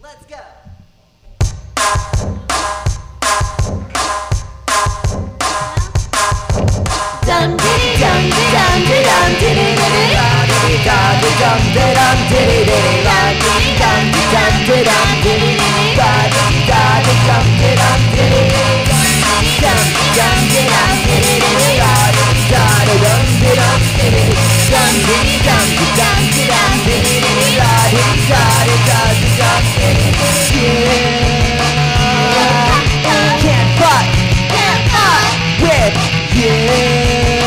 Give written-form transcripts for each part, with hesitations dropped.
Let's go. Dum diddy dum dum dum diddy diddy dum dum dum diddy diddy dum dum dum dum diddy diddy dum dum dum diddy dum dum dum diddy diddy dum dum dum diddy dum diddy dum dum dum diddy diddy dum dum diddy can't fuck with you.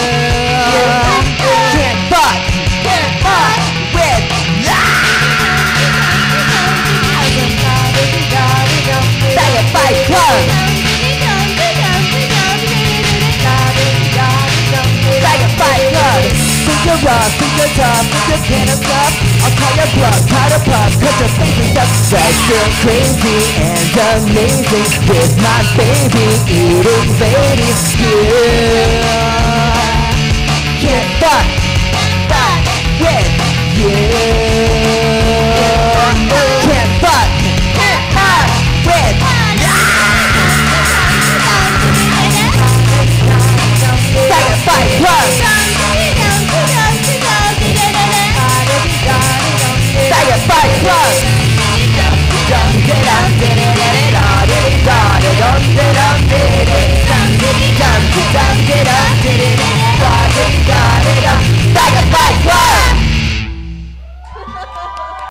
Think you're tough, think you can't enough. I'll call your bluff, try to puff, cause you're thinking stuff that's still crazy and amazing. With my baby eating ladies, yeah. Can't fuck with you. Can't fuck with Sacrifice Club. Sacrifice Club. Dum